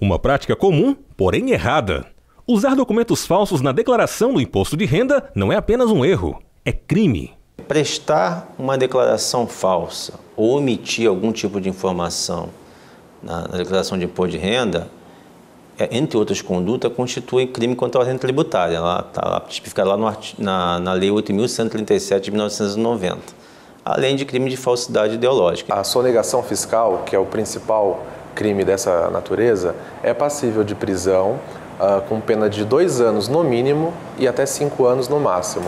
Uma prática comum, porém errada. Usar documentos falsos na declaração do imposto de renda não é apenas um erro, é crime. Prestar uma declaração falsa ou omitir algum tipo de informação na declaração de imposto de renda, entre outras condutas, constitui crime contra a ordem tributária. Ela está tipificada lá na Lei 8.137 de 1990, além de crime de falsidade ideológica. A sonegação fiscal, que é o principal crime dessa natureza, é passível de prisão com pena de 2 anos no mínimo e até 5 anos no máximo.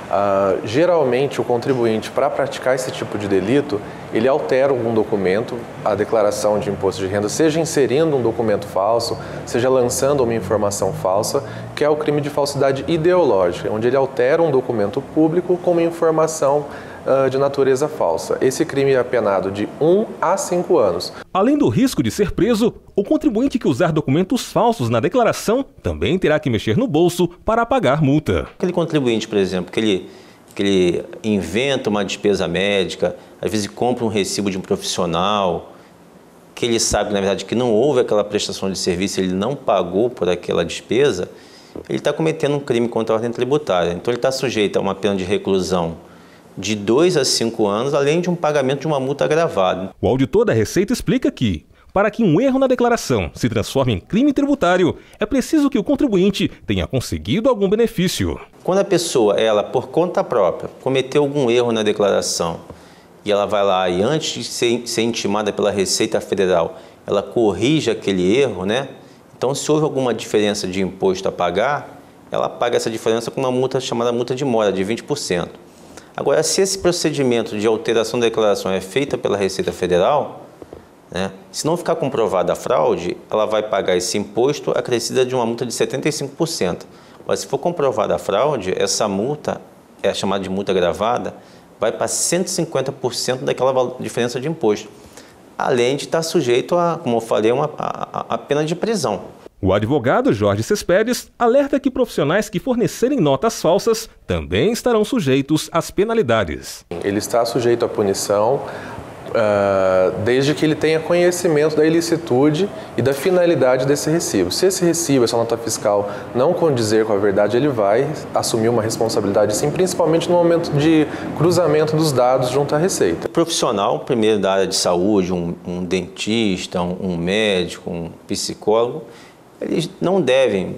Geralmente, o contribuinte, para praticar esse tipo de delito, ele altera algum documento, a declaração de imposto de renda, seja inserindo um documento falso, seja lançando uma informação falsa, que é o crime de falsidade ideológica, onde ele altera um documento público com uma informação de natureza falsa. Esse crime é penado de 1 a 5 anos. Além do risco de ser preso, o contribuinte que usar documentos falsos na declaração também terá que mexer no bolso para pagar multa. Aquele contribuinte, por exemplo, que ele inventa uma despesa médica, às vezes compra um recibo de um profissional, que ele sabe, na verdade, que não houve aquela prestação de serviço, ele não pagou por aquela despesa, ele está cometendo um crime contra a ordem tributária. Então ele está sujeito a uma pena de reclusão de 2 a 5 anos, além de um pagamento de uma multa agravada. O auditor da Receita explica que, para que um erro na declaração se transforme em crime tributário, é preciso que o contribuinte tenha conseguido algum benefício. Quando a pessoa, ela, por conta própria, cometeu algum erro na declaração e ela vai lá e antes de ser intimada pela Receita Federal, ela corrige aquele erro, né? Então, se houve alguma diferença de imposto a pagar, ela paga essa diferença com uma multa chamada multa de mora, de 20%. Agora, se esse procedimento de alteração da declaração é feita pela Receita Federal, né, se não ficar comprovada a fraude, ela vai pagar esse imposto acrescida de uma multa de 75%. Mas se for comprovada a fraude, essa multa, é chamada de multa agravada, vai para 150% daquela diferença de imposto. Além de estar sujeito a, como eu falei, a pena de prisão. O advogado Jorge Cespedes alerta que profissionais que fornecerem notas falsas também estarão sujeitos às penalidades. Ele está sujeito à punição desde que ele tenha conhecimento da ilicitude e da finalidade desse recibo. Se esse recibo, essa nota fiscal, não condizer com a verdade, ele vai assumir uma responsabilidade, sim, principalmente no momento de cruzamento dos dados junto à Receita. O profissional, primeiro da área de saúde, um dentista, um médico, um psicólogo, eles não devem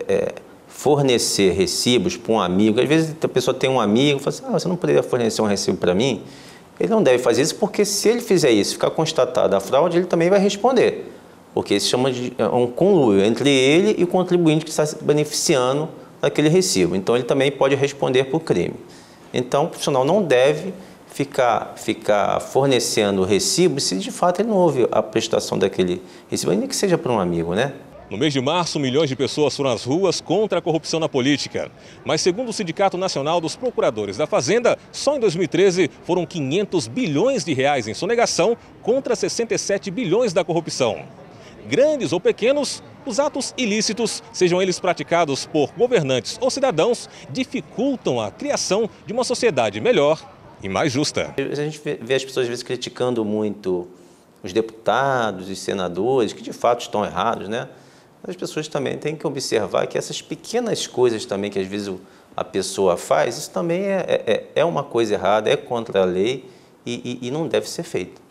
fornecer recibos para um amigo. Às vezes a pessoa tem um amigo e fala assim, você não poderia fornecer um recibo para mim? Ele não deve fazer isso porque se ele fizer isso, ficar constatada a fraude, ele também vai responder. Porque isso chama de um conluio entre ele e o contribuinte que está se beneficiando daquele recibo. Então ele também pode responder por crime. Então o profissional não deve ficar fornecendo recibo se de fato ele não houve a prestação daquele recibo, ainda que seja para um amigo, né? No mês de março, milhões de pessoas foram às ruas contra a corrupção na política. Mas, segundo o Sindicato Nacional dos Procuradores da Fazenda, só em 2013 foram 500 bilhões de reais em sonegação contra 67 bilhões da corrupção. Grandes ou pequenos, os atos ilícitos, sejam eles praticados por governantes ou cidadãos, dificultam a criação de uma sociedade melhor e mais justa. A gente vê as pessoas às vezes criticando muito os deputados e senadores, que de fato estão errados, né? As pessoas também têm que observar que essas pequenas coisas também que às vezes a pessoa faz, isso também é uma coisa errada, é contra a lei e não deve ser feito.